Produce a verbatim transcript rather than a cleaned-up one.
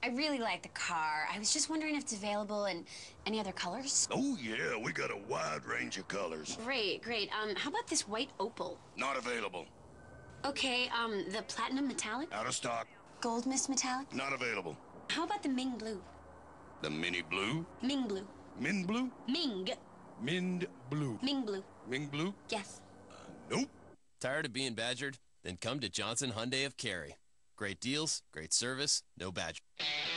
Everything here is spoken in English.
I really like the car. I was just wondering if it's available in any other colors. Oh, yeah, we got a wide range of colors. Great, great. Um, how about this white opal? Not available. Okay, um, the platinum metallic? Out of stock. Gold mist metallic? Not available. How about the Ming Blue? The mini blue? Ming Blue. Min blue? Ming. Mind blue. Ming Blue. Ming blue? Yes. Uh, nope. Tired of being badgered? Then come to Johnson Hyundai of Cary. Great deals, great service, no badger.